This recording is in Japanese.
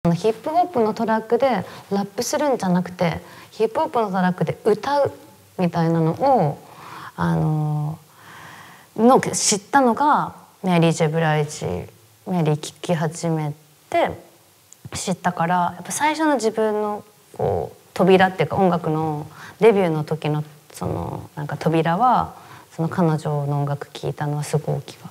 ヒップホップのトラックでラップするんじゃなくてヒップホップのトラックで歌うみたいなのを知ったのがメリー・ジェブライジメリー聴き始めて知ったから、やっぱ最初の自分のこう扉っていうか、音楽のデビューの時のそのなんか扉はその彼女の音楽聴いたのはすごい大きかった。